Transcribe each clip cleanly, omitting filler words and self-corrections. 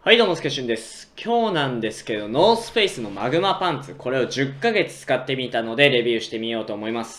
はいどうも、スケシュンです。今日なんですけど、ノースフェイスのマグマパンツ、これを10ヶ月使ってみたので、レビューしてみようと思います。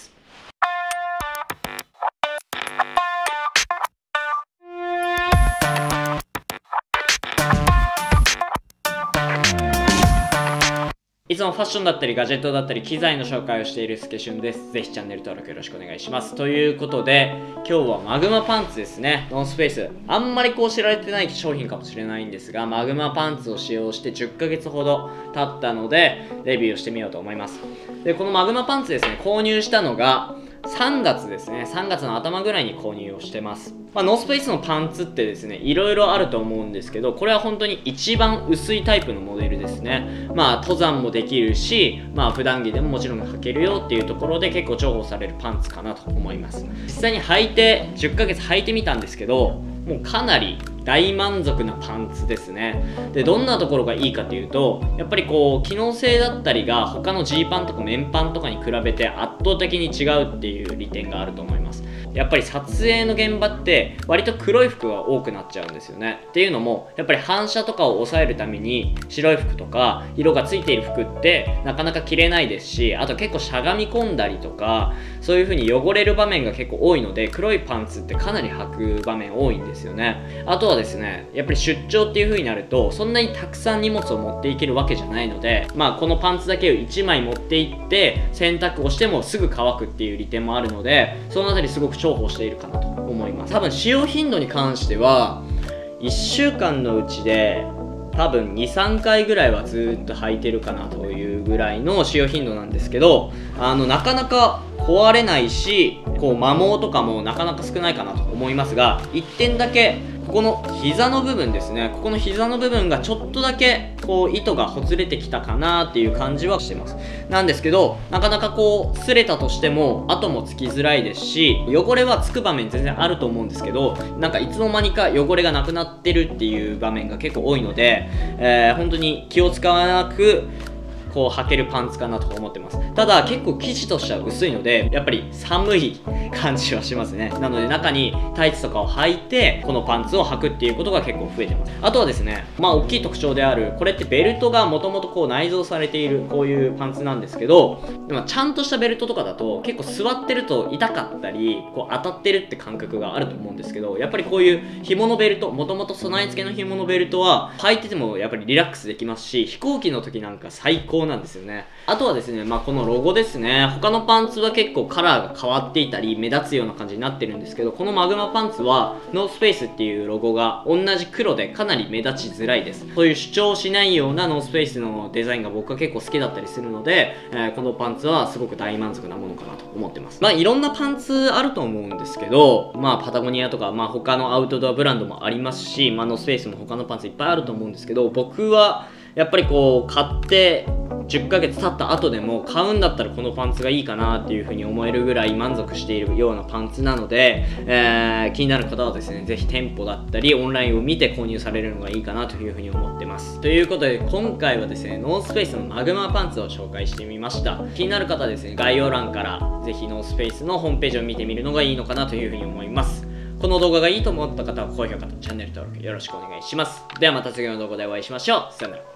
いつもファッションだったりガジェットだったり機材の紹介をしているスケシュンです。ぜひチャンネル登録よろしくお願いします。ということで、今日はマグマパンツですね。ノースフェイス。あんまり知られてない商品かもしれないんですが、マグマパンツを使用して10ヶ月ほど経ったので、レビューをしてみようと思います。で、このマグマパンツですね、購入したのが、3月ですね。3月の頭ぐらいに購入をしてます。ノースフェイスのパンツってですね、いろいろあると思うんですけど、これは本当に一番薄いタイプのモデルですね。登山もできるし、普段着でももちろん履けるよっていうところで結構重宝されるパンツかなと思います。実際に履いて、10ヶ月履いてみたんですけど、もうかなり大満足なパンツですね。で、どんなところがいいかというと、やっぱり機能性だったりが他のジーパンとか綿パンとかに比べて圧倒的に違うっていう利点があると思います。やっぱり撮影の現場って割と黒い服が多くなっちゃうんですよね。っていうのも、やっぱり反射とかを抑えるために白い服とか色がついている服ってなかなか着れないですし、あと結構しゃがみ込んだりとか、そういう風に汚れる場面が結構多いので、黒いパンツってかなり履く場面多いんですよね。あとはですね、やっぱり出張っていう風になると、そんなにたくさん荷物を持っていけるわけじゃないので、このパンツだけを1枚持っていって洗濯をしてもすぐ乾くっていう利点もあるので、そのあたりすごく重宝しているかなと思います。多分使用頻度に関しては1週間のうちで多分 2,3 回ぐらいはずっと履いてるかなというぐらいの使用頻度なんですけど、なかなか壊れないし、摩耗とかもなかなか少ないかなと思いますが、1点だけここの膝の部分ですね、ここの膝の部分がちょっとだけ糸がほつれてきたかなっていう感じはしてます。なんですけど、なかなか擦れたとしても跡もつきづらいですし、汚れはつく場面全然あると思うんですけど、なんかいつの間にか汚れがなくなってるっていう場面が結構多いので、本当に気を使わなく履けるパンツかなと思ってます。ただ結構生地としては薄いので、やっぱり寒い感じはしますね。なので中にタイツとかを履いてこのパンツを履くっていうことが結構増えてます。あとはですね、大きい特徴である、これってベルトがもともと内蔵されているこういうパンツなんですけど、ちゃんとしたベルトとかだと結構座ってると痛かったり当たってるって感覚があると思うんですけど、やっぱりこういう紐のベルト、もともと備え付けの紐のベルトは履いててもやっぱりリラックスできますし、飛行機の時なんか最高なんですよね。あとはですね、このロゴですね。他のパンツは結構カラーが変わっていたり目立つような感じになってるんですけど、このマグマパンツはノースフェイスっていうロゴが同じ黒でかなり目立ちづらいです。そういう主張しないようなノースフェイスのデザインが僕は結構好きだったりするので、このパンツはすごく大満足なものかなと思ってます。いろんなパンツあると思うんですけど、パタゴニアとか他のアウトドアブランドもありますし、ノースフェイスも他のパンツいっぱいあると思うんですけど、僕はやっぱり買って10ヶ月経った後でも買うんだったらこのパンツがいいかなっていう風に思えるぐらい満足しているようなパンツなので、気になる方はですね、ぜひ店舗だったりオンラインを見て購入されるのがいいかなという風に思ってます。ということで今回はですね、ノースフェイスのマグマパンツを紹介してみました。気になる方はですね、概要欄からぜひノースフェイスのホームページを見てみるのがいいのかなという風に思います。この動画がいいと思った方は高評価とチャンネル登録よろしくお願いします。ではまた次の動画でお会いしましょう。さよなら。